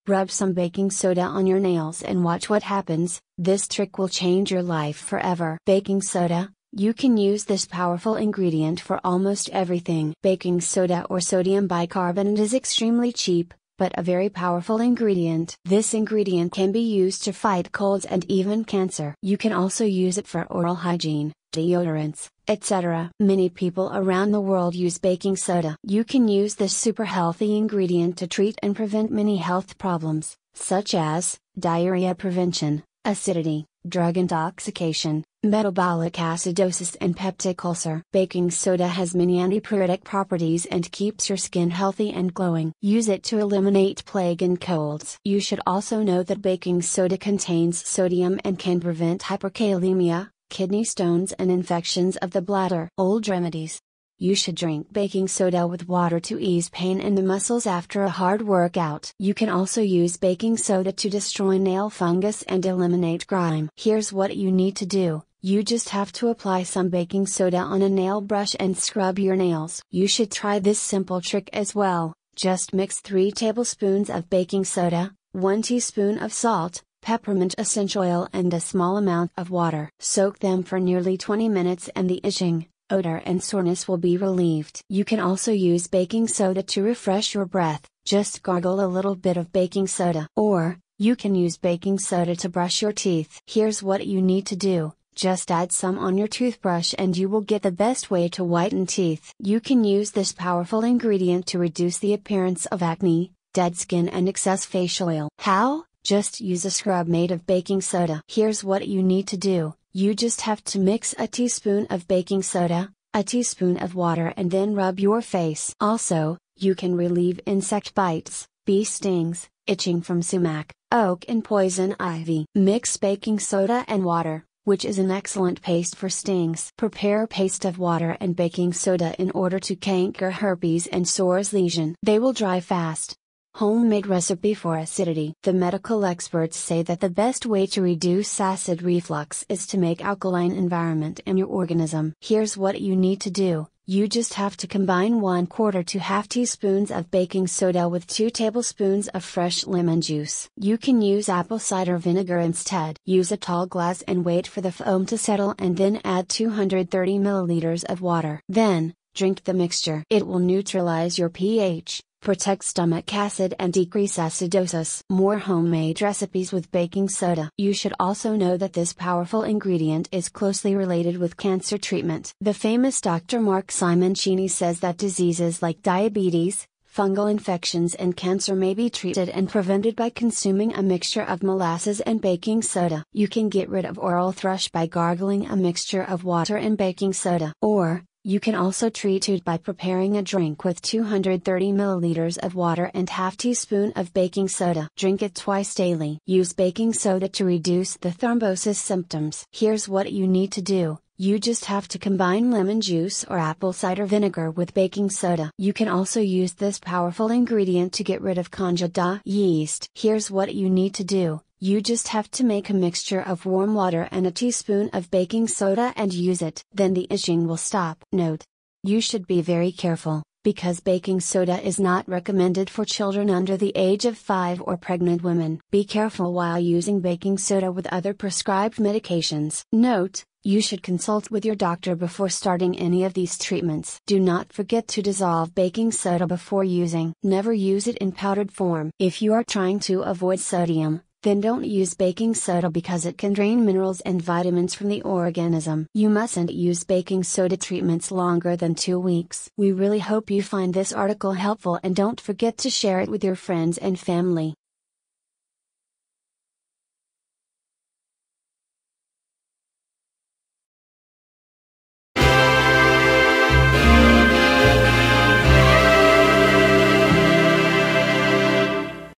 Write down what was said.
Rub some baking soda on your nails and watch what happens. This trick will change your life forever. Baking soda. You can use this powerful ingredient for almost everything. Baking soda or sodium bicarbonate is extremely cheap, but a very powerful ingredient. This ingredient can be used to fight colds and even cancer. You can also use it for oral hygiene, deodorants, etc. Many people around the world use baking soda. You can use this super healthy ingredient to treat and prevent many health problems, such as diarrhea prevention, acidity, drug intoxication, metabolic acidosis and peptic ulcer. Baking soda has many antipyretic properties and keeps your skin healthy and glowing. Use it to eliminate plague and colds. You should also know that baking soda contains sodium and can prevent hyperkalemia, kidney stones and infections of the bladder. Old remedies. You should drink baking soda with water to ease pain in the muscles after a hard workout. You can also use baking soda to destroy nail fungus and eliminate grime. Here's what you need to do. You just have to apply some baking soda on a nail brush and scrub your nails. You should try this simple trick as well. Just mix 3 tablespoons of baking soda, 1 teaspoon of salt, peppermint essential oil and a small amount of water. Soak them for nearly 20 minutes and the itching, odor and soreness will be relieved. You can also use baking soda to refresh your breath. Just gargle a little bit of baking soda. Or, you can use baking soda to brush your teeth. Here's what you need to do. Just add some on your toothbrush and you will get the best way to whiten teeth. You can use this powerful ingredient to reduce the appearance of acne, dead skin and excess facial oil. How? Just use a scrub made of baking soda. Here's what you need to do. You just have to mix a teaspoon of baking soda, a teaspoon of water and then rub your face. Also, you can relieve insect bites, bee stings, itching from sumac, oak and poison ivy. Mix baking soda and water, which is an excellent paste for stings. Prepare a paste of water and baking soda in order to canker herpes and sores lesion. They will dry fast. Homemade recipe for acidity. The medical experts say that the best way to reduce acid reflux is to make alkaline environment in your organism. Here's what you need to do. You just have to combine 1/4 to 1/2 teaspoons of baking soda with 2 tablespoons of fresh lemon juice. You can use apple cider vinegar instead. Use a tall glass and wait for the foam to settle and then add 230 milliliters of water. Then, drink the mixture. It will neutralize your pH, protect stomach acid and decrease acidosis. More homemade recipes with baking soda. You should also know that this powerful ingredient is closely related with cancer treatment. The famous Dr. Mark Simoncini says that diseases like diabetes, fungal infections and cancer may be treated and prevented by consuming a mixture of molasses and baking soda. You can get rid of oral thrush by gargling a mixture of water and baking soda. Or, you can also treat it by preparing a drink with 230 milliliters of water and 1/2 teaspoon of baking soda. Drink it twice daily. Use baking soda to reduce the thrombosis symptoms. Here's what you need to do. You just have to combine lemon juice or apple cider vinegar with baking soda. You can also use this powerful ingredient to get rid of Candida yeast. Here's what you need to do. You just have to make a mixture of warm water and a teaspoon of baking soda and use it. Then the itching will stop. Note: you should be very careful, because baking soda is not recommended for children under the age of 5 or pregnant women. Be careful while using baking soda with other prescribed medications. Note: you should consult with your doctor before starting any of these treatments. Do not forget to dissolve baking soda before using. Never use it in powdered form. If you are trying to avoid sodium, then don't use baking soda because it can drain minerals and vitamins from the organism. You mustn't use baking soda treatments longer than 2 weeks. We really hope you find this article helpful and don't forget to share it with your friends and family.